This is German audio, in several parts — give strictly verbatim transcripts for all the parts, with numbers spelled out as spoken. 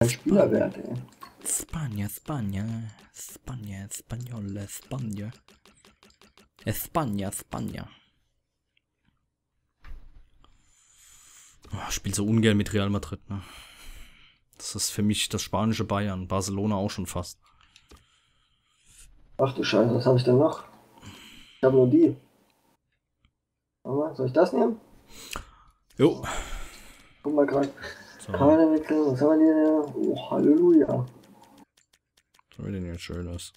Spielerwert, ey. Spanja, Spanja, Spanja, Spanjole, Spanja. Espanja, Spanja. Oh, spielt so ungern mit Real Madrid, ne? Das ist für mich das spanische Bayern. Barcelona auch schon fast. Ach du Scheiße, was habe ich denn noch? Ich habe nur die. Soll ich das nehmen? Jo. Guck mal gerade. So. Kaderwechsel, was haben wir hier? Oh, Halleluja. Was haben wir denn jetzt Schönes?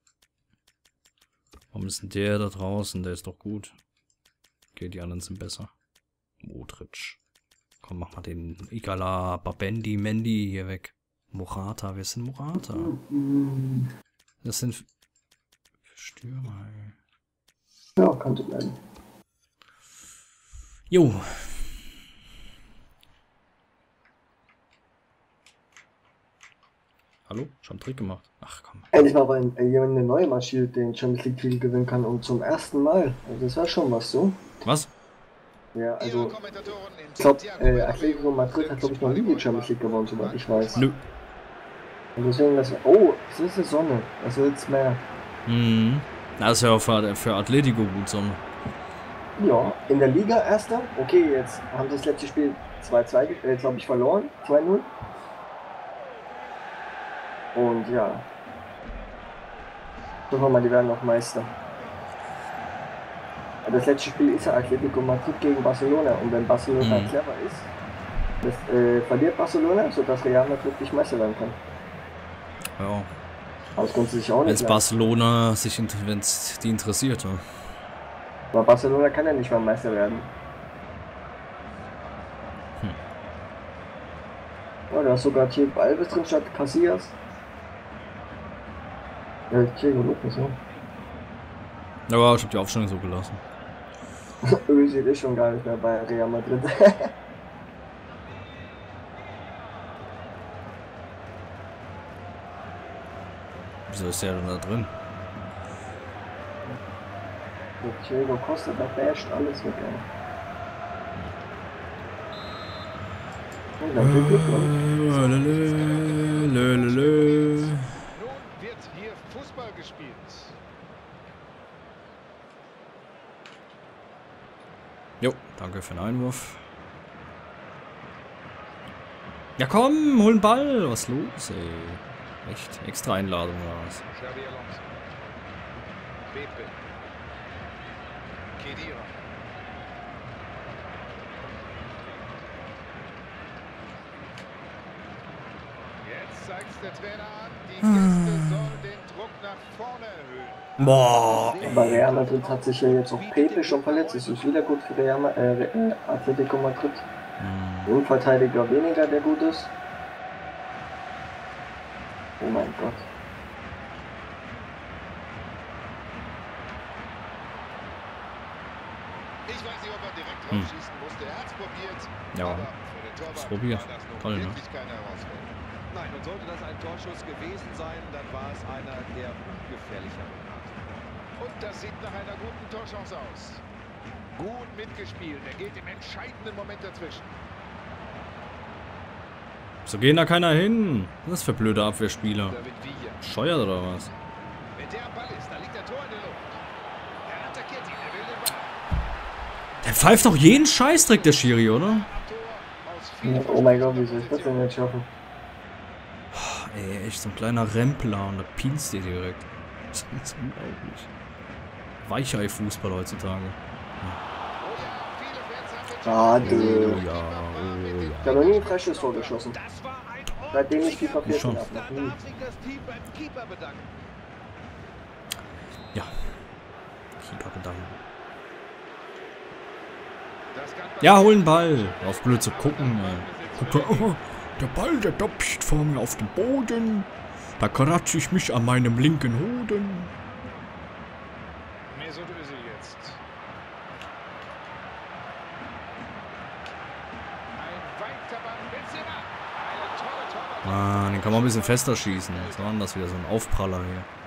Warum ist denn der da draußen? Der ist doch gut. Okay, die anderen sind besser. Modric. Komm, mach mal den Igala, Babendi, Mendy hier weg. Morata, wer ist denn Morata? Das sind Stürmer. Ja, könnte bleiben. Jo. Hallo? Schon einen Trick gemacht. Ach komm. Endlich mal, weil jemand eine neue Maschine den Champions League Titel gewinnen kann und zum ersten Mal. Also das war schon was so. Was? Ja, also ich glaube, äh, Atletico Madrid hat glaube ich noch nie die Champions League gewonnen, soweit ich weiß. Nö. Und deswegen das. Oh, es ist die Sonne. Was will's mehr? Mhm. Das ist ja auch für, für Atletico gut so. Ja, in der Liga erster. Okay, jetzt haben sie das letzte Spiel zwei zwei, äh, glaube ich, verloren. zwei null. Und ja. Gucken wir mal, die werden noch Meister. Das letzte Spiel ist ja Atletico Madrid gegen Barcelona. Und wenn Barcelona mhm. clever ist, das, äh, verliert Barcelona, sodass Real Madrid nicht Meister werden kann. Ja. Aber das konnte sich auch nicht. Wenn es Barcelona sich, wenn es die interessiert, ja. Aber Barcelona kann ja nicht mal Meister werden. Hm. Ja, da ist sogar Thiago Alves drin statt Casillas. Ja, Thiago Lopez, so. Ja, ich hab die Aufstellung so gelassen. Özil ist schon gar nicht mehr bei Real Madrid. Wieso ist der denn da drin? Thiago Costa, da basht alles weg, ey. Oh, danke, Glückwunsch. Nun wird hier Fußball gespielt. Jo, danke für den Einwurf. Ja komm, hol den Ball. Was ist los, ey? Echt? Extra Einladung oder was? Xabi Alonso. Pepe. Khedira. Jetzt zeigt der Trainer an, die Gäste sollen den Druck nach vorne erhöhen. Boah. Aber Real Madrid hat sich ja jetzt auch Pepe schon verletzt. Das ist wieder gut für Real, äh, Atletico Madrid. Hm. Innenverteidiger weniger, der gut ist. Oh mein Gott. Ich weiß nicht, ob er direkt Hm. draufschießen musste. Er hat's probiert. Ja, Aber für den Torwart hab's probiert. war das nun Toll, ne? wirklich keine Herausforderung. Nein, und sollte das ein Torschuss gewesen sein, dann war es einer der ungefährlicheren Art. Und das sieht nach einer guten Torchance aus. Gut mitgespielt. Er geht im entscheidenden Moment dazwischen. So gehen da keiner hin. Was für blöde Abwehrspieler. David Villa. Scheuert oder was? Wenn der am Ball ist, da liegt der Tor in der Luft. Er attackiert ihn. Er will den Ball. Der pfeift doch jeden Scheißdreck, der Schiri, oder? Am Tor aus vielen Oh mein Gott, wie soll ich das denn jetzt schaffen? Ey, echt so ein kleiner Rempler und da pinst ihr direkt. Das ist unglaublich. Weichei-Fußball heutzutage. Ah, Oh du. ja, oh Ich ja. habe noch nie ein freies Tor geschossen. Das war ein Seitdem ich FIFA Ich schon. vierzehn habe. Noch Da nie. darf sich das Team beim Keeper bedanken. Ja. Keeper bedanken. Das kann Ja, hol den Ball. Auf blöd zu gucken. Ey. Guck mal, oh, der Ball, der dopscht vor mir auf den Boden. Da kratze ich mich an meinem linken Hoden. Mesut Özil jetzt. Ein weiter Ball. Benzema. Eine tolle Torwart. Ah, den kann man ein bisschen fester schießen. Jetzt war das wieder so ein Aufpraller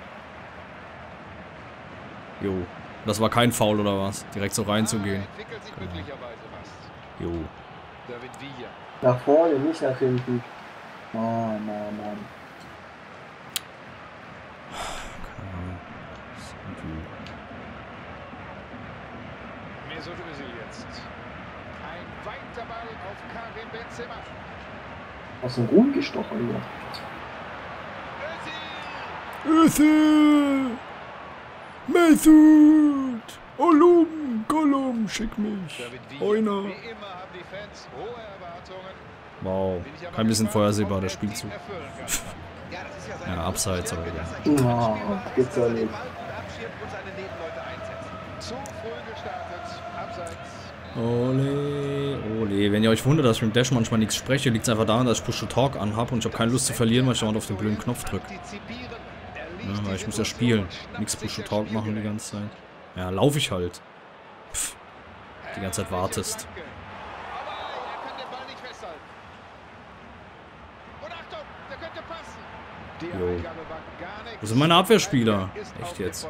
hier. Jo. Das war kein Foul oder was? Direkt so reinzugehen. Ah, entwickelt sich möglicherweise was. Jo. David Villa. Nach vorne, nicht nach hinten. Oh, nein, nein. Mesut Özil jetzt. Ein weiter Ball auf Karim Benzema. Aus dem Ruhm gestochen hier. Özil! Mesut! Olum! Gollum! Schick mich! Oina! Wie immer haben die Fans hohe Erwartungen. Wow. Kein bisschen vorhersehbar, der Spielzug. Ja, abseits oder so. Oh, geht's ja nicht. Zu früh gestartet. Abseits. Ole, ole. Wenn ihr euch wundert, dass ich mit dem Dash manchmal nichts spreche, liegt es einfach daran, dass ich Push to Talk anhabe und ich habe keine Lust zu verlieren, weil ich dauernd auf den blöden Knopf drücke. Ja, weil ich muss ja spielen. Nichts Push to Talk machen die ganze Zeit. Ja, laufe ich halt. Pff, die ganze Zeit wartest. Jo. Wo sind meine Abwehrspieler? Echt jetzt?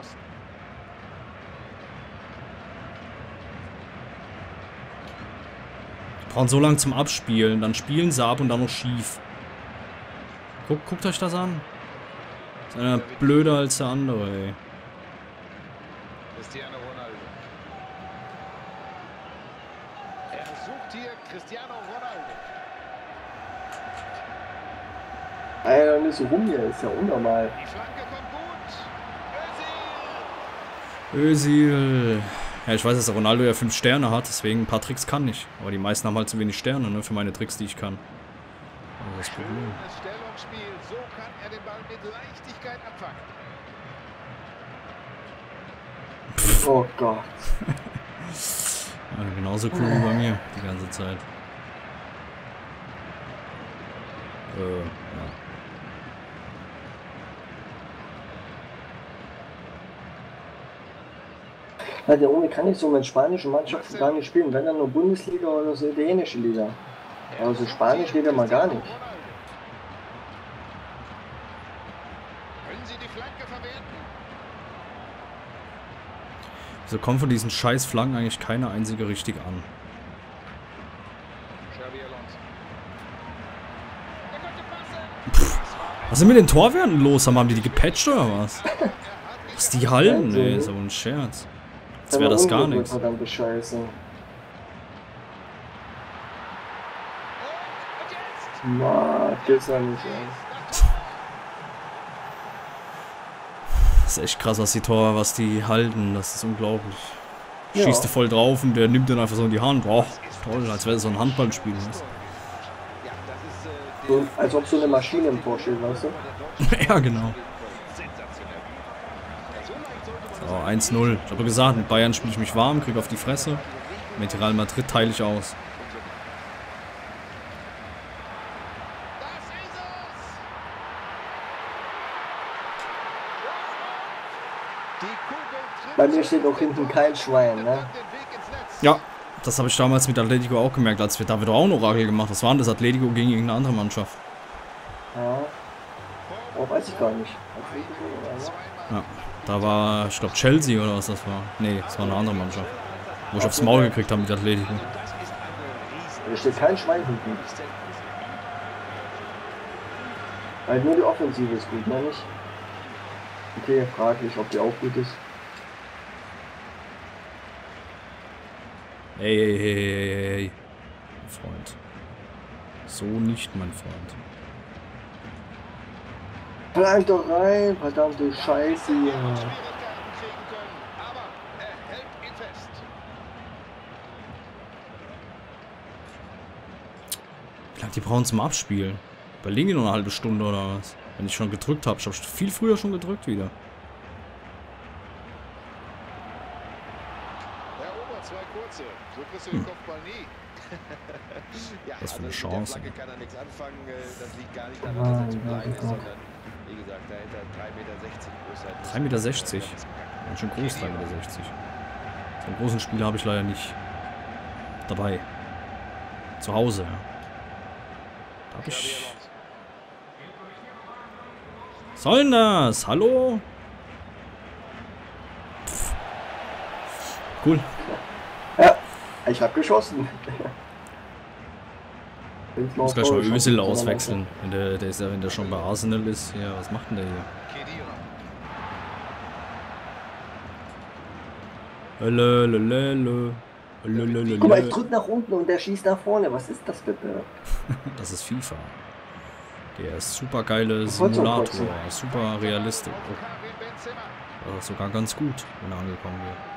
Die brauchen so lange zum Abspielen. Dann spielen sie ab und dann noch schief. Guck, guckt euch das an. Ist einer blöder als der andere, ey. Cristiano Ronaldo. Er sucht hier Cristiano Ronaldo. Alter, nicht so rum hier, ist ja unnormal. Die Flanke kommt gut. Özil. Özil. Ja, ich weiß, dass der Ronaldo ja fünf Sterne hat, deswegen ein paar Tricks kann ich. Aber die meisten haben halt zu wenig Sterne, ne, für meine Tricks, die ich kann. Also das Problem. Schönes Stellungsspiel. So kann er den Ball mit Leichtigkeit abfangen. Oh Gott. Ja, genauso cool wie bei mir die ganze Zeit. Äh, ja. Ja, der Junge kann nicht so mit spanischen Mannschaften gar nicht spielen, wenn dann nur Bundesliga oder so italienische Liga. Aber so Spanisch geht er mal gar nicht. Können Sie die Flanke verwerten? So kommt von diesen scheiß Flanken eigentlich keine einzige richtig an. Xabi Alonso. Der könnte passen. Was ist mit den Torwerten los? Haben die die gepatcht oder was? Was die halten? Ey, so ein Scherz. Jetzt wäre das gar nichts. Verdammte Scheiße. Und jetzt. Mann, geht's ja nicht, ey. Das ist echt krass, was die Tor, was die halten. Das ist unglaublich. Ja. Schießt du voll drauf und der nimmt dann einfach so in die Hand. Boah, toll, als wäre es so ein Handballspiel. So, als ob so eine Maschine im Tor steht, weißt du? Ja, genau. So, eins null. Ich habe gesagt, mit Bayern spiele ich mich warm, kriege auf die Fresse. Mit Real Madrid teile ich aus. Bei mir steht auch hinten kein Schwein, ne? Ja, das habe ich damals mit Atletico auch gemerkt, als wir da wieder auch ein Orakel gemacht haben. Was war denn das? Atletico gegen irgendeine andere Mannschaft? Ja. Oh, weiß ich gar nicht. Ja, da war, ich glaube, Chelsea oder was das war. Nee, das war eine andere Mannschaft. Wo ich aufs Maul gekriegt habe mit Atletico. Da steht kein Schwein hinten. Halt nur die Offensive ist gut, meine ich. Okay, fraglich, ob die auch gut ist. Ey, ey, ey, ey, ey, Freund. So nicht, mein Freund. Bleib doch rein, verdammte Scheiße hier. Wie lange die brauchen zum Abspielen? Überlegen die noch eine halbe Stunde oder was? Wenn ich schon gedrückt habe. Ich habe viel früher schon gedrückt wieder. Hm. Was für eine Chance. drei Meter sechzig. Ganz schön groß, drei Meter sechzig. So einen großen Spieler habe ich leider nicht dabei. Zu Hause, ja. Da habe ich... Was soll denn das? Hallo? Pff. Cool. Ja, ich habe geschossen. Ich muss gleich mal Özil auswechseln. Wenn der, der ist ja, wenn der schon bei Arsenal ist. Ja, was macht denn der hier? Lelelele. Lelelele. Guck mal, ich drück nach unten und der schießt nach vorne. Was ist das bitte? Das ist FIFA. Der ist super geile Simulator. Super realistisch. Oh. Das ist sogar ganz gut, wenn er angekommen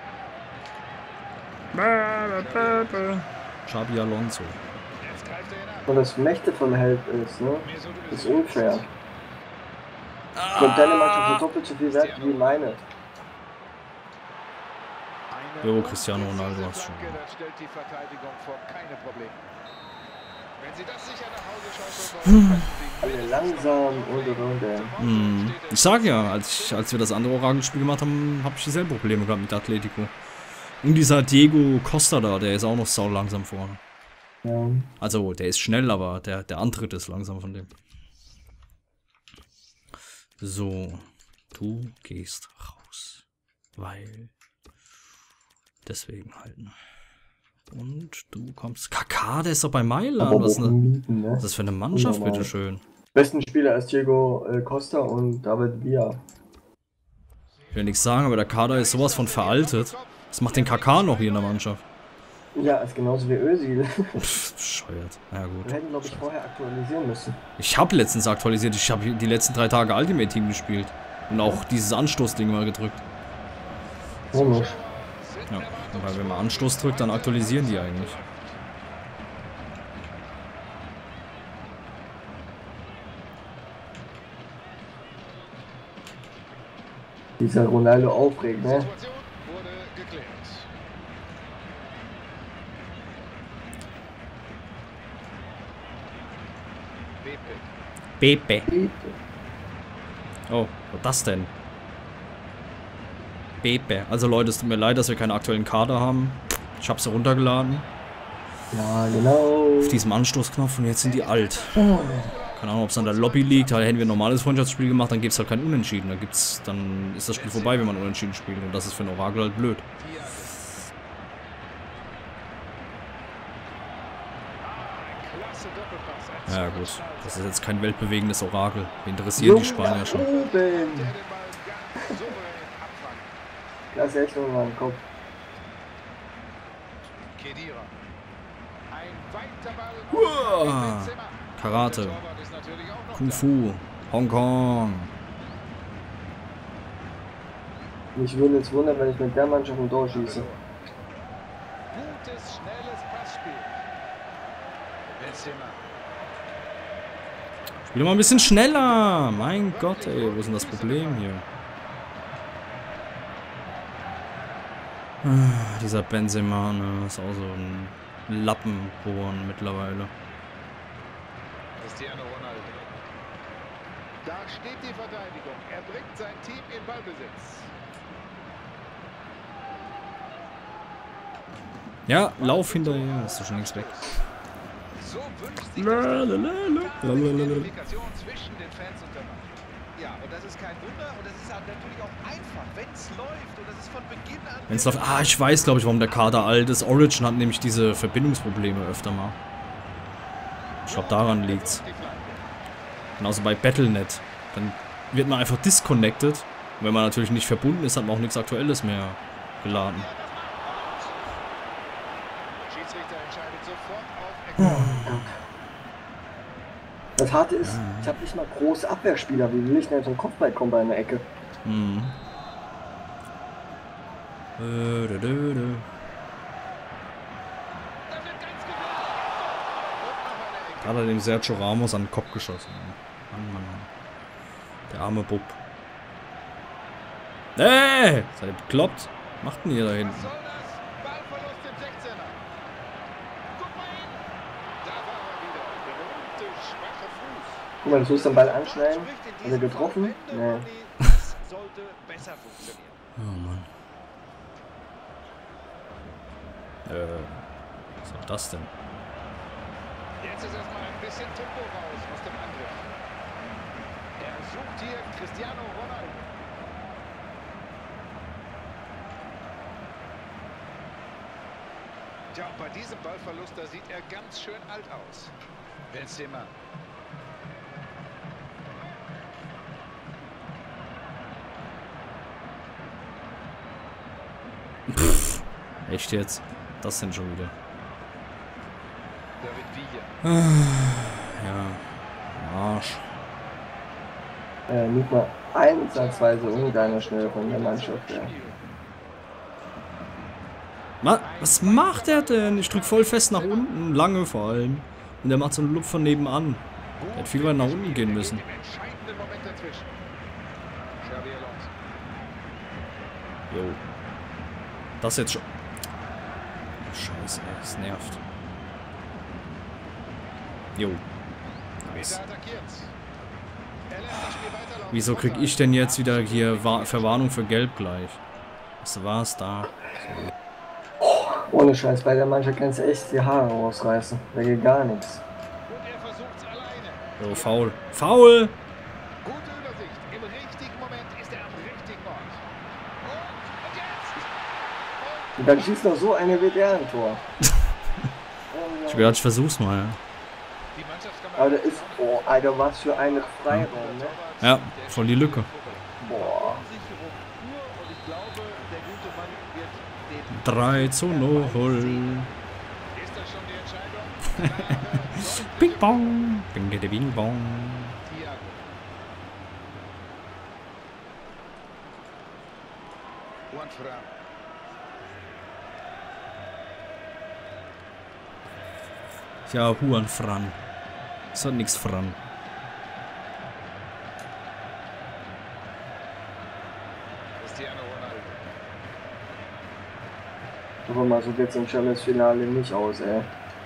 wird. Xabi Alonso. Und das Mächte vom Held ist, ne? Das ist unfair. Ich glaube, deine Mannschaft ist doppelt so viel wert wie meine. Jo, Cristiano Ronaldo hast schon. Alle langsam und und und. Hm. Ich sag ja, als, ich, als wir das andere Orangenspiel gemacht haben, habe ich dieselben Probleme gehabt mit Atletico. Und dieser Diego Costa da, der ist auch noch sau langsam vorne. Ja. Also, der ist schnell, aber der, der Antritt ist langsam von dem. So, du gehst raus. Weil... Deswegen halten. Und du kommst... Kaká, der ist doch bei Mailand. Was ist Mieten, ne? das für eine Mannschaft, bitteschön? Besten Spieler ist Diego äh, Costa und David Villa. Ich will nichts sagen, aber der Kader ist sowas von veraltet. Was macht den Kaká noch hier in der Mannschaft? Ja, ist genauso wie Özil. Pff, bescheuert. Ja gut. Wir hätten, glaube ich, vorher aktualisieren müssen. Ich habe letztens aktualisiert. Ich habe die letzten drei Tage Ultimate Team gespielt. Und auch dieses Anstoßding mal gedrückt. Komisch. Ja, weil wenn man Anstoß drückt, dann aktualisieren die eigentlich. Dieser Ronaldo aufregt, ne? Pepe. Oh, was ist das denn? Pepe. Also Leute, es tut mir leid, dass wir keinen aktuellen Kader haben. Ich habe sie runtergeladen. Ja, genau. Auf diesem Anstoßknopf und jetzt sind die alt. Oh. Keine Ahnung, ob es an der Lobby liegt. Da hätten wir ein normales Freundschaftsspiel gemacht, dann gibt es halt kein Unentschieden. Da gibt's, dann ist das Spiel vorbei, wenn man Unentschieden spielt. Und das ist für ein Orakel halt blöd. Ja gut, das ist jetzt kein weltbewegendes Orakel. Wir interessieren die Spanier schon. Lass echt nur mal im Kopf. Uah. Karate. Kung Fu. Hongkong. Mich würde jetzt wundern, wenn ich mit der Mannschaft ein Tor schieße. Gutes, schnelles Passspiel. Benzema. Spiel mal ein bisschen schneller. Mein Gott, ey, wo ist denn das Problem hier? Ah, dieser Benzema, ne, ist auch so ein Lappen mittlerweile. Cristiano Ronaldo. Da steht die Verteidigung. Er bringt sein Team in Ballbesitz. Ja, lauf hinterher, ist doch schon nichts weg. So wünscht sich das Kommunikation zwischen den Fans und der Mannschaft. Ja, und das ist kein Wunder und das ist natürlich auch einfach, wenn es läuft und das ist von Beginn an... Wenn es läuft, ah, ich weiß, glaube ich, warum der Kader alt ist. Origin hat nämlich diese Verbindungsprobleme öfter mal. Ich glaube, daran liegt's. Genauso bei Battle Punkt net. Dann wird man einfach disconnected. Und wenn man natürlich nicht verbunden ist, hat man auch nichts Aktuelles mehr geladen. Das Harte ist, ich habe nicht mal große Abwehrspieler. Wie will ich denn so einen Kopfball kommen bei einer Ecke? Hm. Äh, dö, dö, dö. Hat er dem Sergio Ramos an den Kopf geschossen. Mann, Mann. Der arme Bub. Ey! Seid ihr bekloppt? Was macht denn ihr da hinten? Guck mal, du sollst den Ball anschneiden. Hat er getroffen? Nee. Oh Mann. Äh, was war das denn? Jetzt ist erstmal ein bisschen Tempo raus aus dem Angriff. Er sucht hier Cristiano Ronaldo. Ja, bei diesem Ballverlust, da sieht er ganz schön alt aus. Benzema. Pff, echt jetzt? Das denn schon wieder? David Villa. Ja. Arsch. Äh, nicht mal einsatzweise irgendeiner schnell von der Mannschaft, ja. Was, was macht er denn? Ich drück voll fest nach unten, lange vor allem. Und der macht so einen Loop von nebenan. Der hätte viel weiter nach unten gehen müssen. Jo. Das jetzt schon. Scheiße, das nervt. Jo. Nice. Wieso krieg ich denn jetzt wieder hier Wa- Verwarnung für Gelb gleich? Was war's da? So. Ohne Scheiß, bei der Mannschaft kannst du echt die Haare rausreißen. Da geht gar nichts. So, faul. Faul! Gute Übersicht. Im richtigen Moment ist er am richtigen Ort. Und, und jetzt! Und dann schießt noch so eine W D R ein Tor. Ich hab gedacht, ich versuch's mal, ja. Die Aber da ist, oh, Alter, was für eine Freiraum, ne? Ja, voll die Lücke. Boah. drei zu null. Ist das schon die Entscheidung? Bing bong. Bing de bing bong. Thiago. Juan Fran. Ja, Juan Fran. Das hat nix Fran. Cristiano Ronaldo. Aber mal so geht's im Champions Finale nicht aus, ey.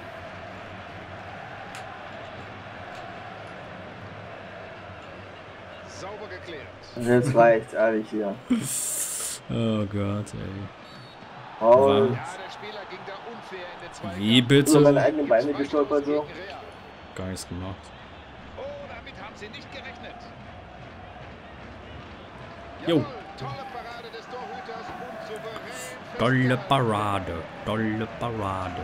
Sauber geklärt. Also jetzt reicht's, ehrlich hier. Oh Gott, ey. Paul. Ja, der Spieler ging da unfair in den zweiten. Wie Bist du meine bitte? eigenen Beine gestolpert so? Gar nichts gemacht. Oh, damit haben sie nicht gerechnet. Jo. Jawohl, tolle Parade des Torhüters und souverän Tolle festgehalten. Parade. Tolle Parade.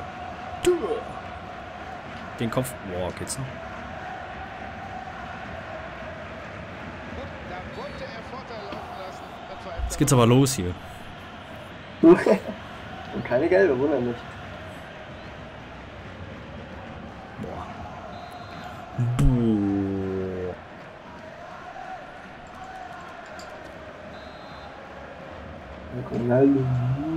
Den Kopf. Boah, geht's noch? Gut, da wollte er Vorteil laufen lassen. Dann pfeift Jetzt er geht's aber los hier. Und keine gelbe, wundert mich. Boah. Boah. Ronaldo.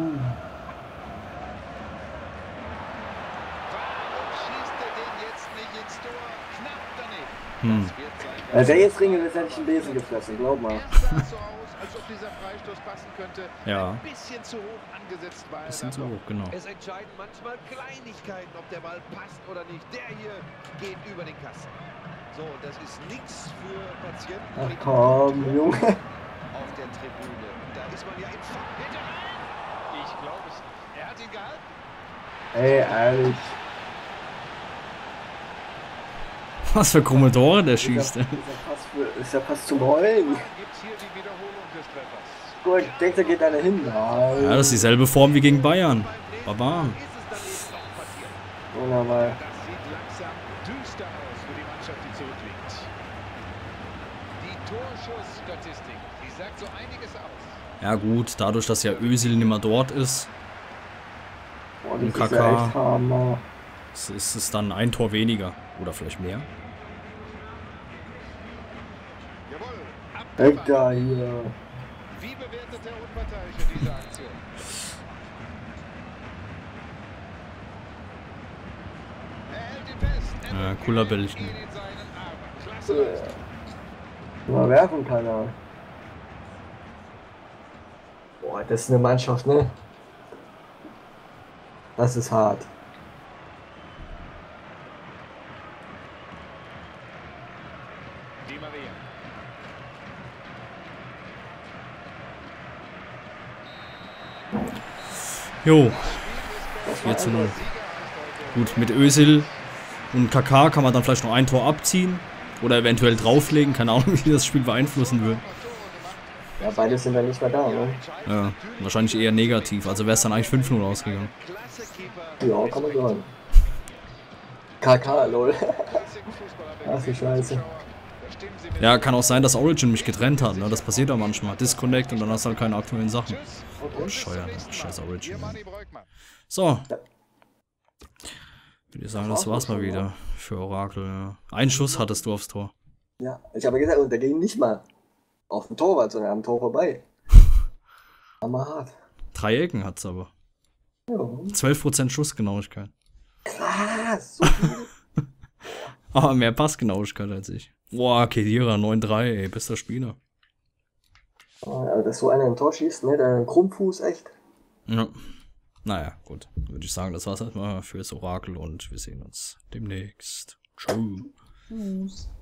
Warum schießt er den jetzt nicht ins Tor? Knapp daneben. Hm. Das wird sein. Als der jetzt Ringe ist, hätte ich einen Besen gefressen, glaub mal. Erst sah es so aus, als ob dieser Freistoß passen könnte. Ja. Ein bisschen zu hoch angesetzt war er Bisschen dann zu doch. hoch, genau. Es entscheiden manchmal Kleinigkeiten, ob der Ball passt oder nicht. Der hier geht über den Kasten. So, das ist nichts für Patienten. Ach mit komm, Druck Junge. auf der Tribüne. Da ist man ja in Fahrt. Ich glaube es nicht. Er hat ihn gehalten. Ey, ehrlich. Was für krumme Tore der Ist ja, schießt, ist, ey. ja fast für, ist ja fast zum Heulen. Gibt's hier die Wiederholung des Treffers. Guck mal, ich denke, da geht einer hin. Nein. Ja, das ist dieselbe Form wie gegen Bayern. Barbaren. Ist es dann eben noch passiert. Wunderbar. Das sieht langsam düster aus für die Mannschaft, die zurückliegt. Die Torschussstatistik, die sagt so einiges aus. Ja gut, dadurch, dass ja Özil nicht mehr dort ist, Boah, Und das ist K ja K. echt Hammer. ist ist es dann ein Tor weniger. Oder vielleicht mehr. Jawohl, Weg abgefangen. da hier. Wie bewertet der Unparteiische diese Aktion? Er hält ihn fest. Er Ja, nimmt cooler ihn Bällchen. in seinen Armen. Klasse Leistung. Mal werfen kann er. Boah, das ist eine Mannschaft, ne? Das ist hart. Di Maria. Jo, vier zu null. Gut, mit Özil und K K kann man dann vielleicht noch ein Tor abziehen. Oder eventuell drauflegen. Keine Ahnung, wie das Spiel beeinflussen wird. Ja, beide sind dann nicht mehr da, ne? Ja, wahrscheinlich eher negativ. Also wäre es dann eigentlich fünf null ausgegangen. Ja, kann man sagen. K K, lol. Ach wie Scheiße. Ja, kann auch sein, dass Origin mich getrennt hat, ne? Das passiert ja manchmal. Disconnect und dann hast du halt keine aktuellen Sachen. Oh, Scheuer, ne? Scheiß Origin. Mann. So. Würde ich sagen, das war's mal wieder für Orakel. Ja. Einen Schuss hattest du aufs Tor. Ja, ich habe gesagt, und der ging nicht mal auf dem Torwart, sondern am Tor vorbei. Hammerhart. Drei Ecken hat's aber. Ja. zwölf Prozent Schussgenauigkeit. Krass, so viel. Aber mehr Passgenauigkeit als ich. Boah, Kedira neun drei, ey, bester Spieler. Also, dass so einer ein Tor schießt, ne, der Krummfuß, echt. Ja. Naja, gut. Würde ich sagen, das war's erstmal fürs Orakel und wir sehen uns demnächst. Tschüss. Tschüss.